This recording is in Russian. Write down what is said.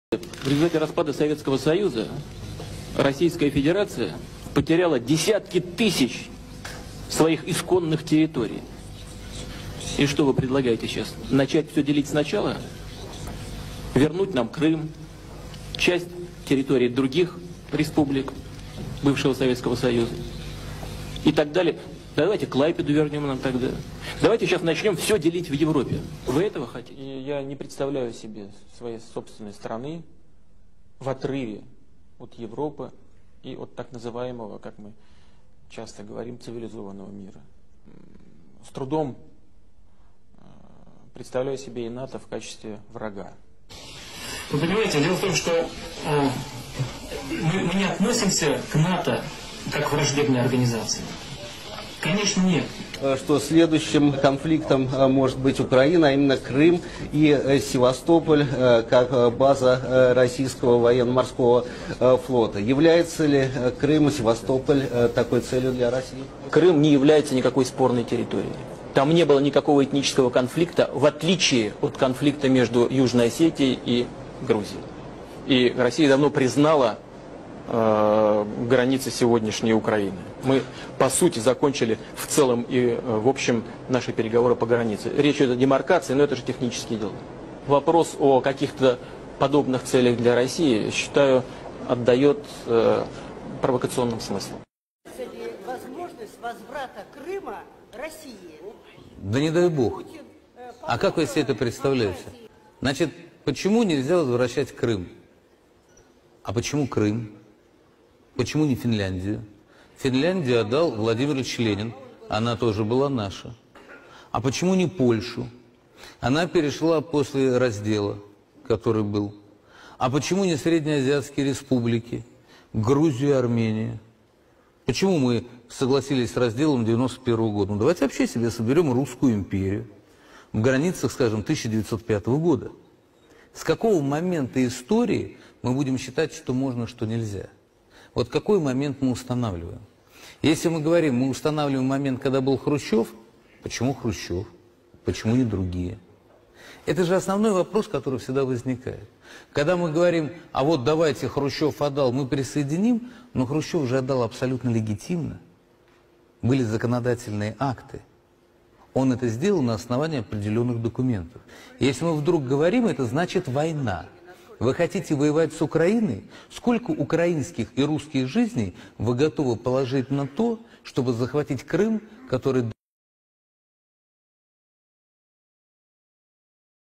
В результате распада Советского Союза Российская Федерация потеряла десятки тысяч своих исконных территорий. И что вы предлагаете сейчас? Начать все делить сначала? Вернуть нам Крым, часть территорий других республик бывшего Советского Союза и так далее. Давайте Клайпеду вернем нам тогда. Давайте сейчас начнем все делить в Европе. Вы этого хотите? И я не представляю себе своей собственной страны в отрыве от Европы и от так называемого, как мы часто говорим, цивилизованного мира. С трудом представляю себе и НАТО в качестве врага. Вы понимаете, дело в том, что мы не относимся к НАТО как к враждебной организации. Конечно, нет. Что следующим конфликтом может быть Украина, а именно Крым и Севастополь как база российского военно-морского флота. Является ли Крым и Севастополь такой целью для России? Крым не является никакой спорной территорией. Там не было никакого этнического конфликта, в отличие от конфликта между Южной Осетией и Грузией. И Россия давно признала границы сегодняшней Украины. Мы, по сути, закончили в целом и в общем наши переговоры по границе. Речь идет о демаркации, но это же технические дела. Вопрос о каких-то подобных целях для России, считаю, отдает провокационным смыслом. Возможность возврата Крыма России. Да не дай бог. А как вы себе это представляете? Значит, почему нельзя возвращать Крым? А почему Крым? Почему не Финляндию? Финляндию отдал Владимир Ильич Ленин, она тоже была наша. А почему не Польшу? Она перешла после раздела, который был. А почему не Среднеазиатские республики, Грузию и Армению? Почему мы согласились с разделом 1991 года? Ну давайте вообще себе соберем Русскую империю в границах, скажем, 1905 года. С какого момента истории мы будем считать, что можно, что нельзя? Вот какой момент мы устанавливаем? Если мы говорим, мы устанавливаем момент, когда был Хрущев, почему Хрущев? Почему не другие? Это же основной вопрос, который всегда возникает. Когда мы говорим, а вот давайте Хрущев отдал, мы присоединим, но Хрущев же отдал абсолютно легитимно. Были законодательные акты. Он это сделал на основании определенных документов. Если мы вдруг говорим, это значит война. Вы хотите воевать с Украиной? Сколько украинских и русских жизней вы готовы положить на то, чтобы захватить Крым, который...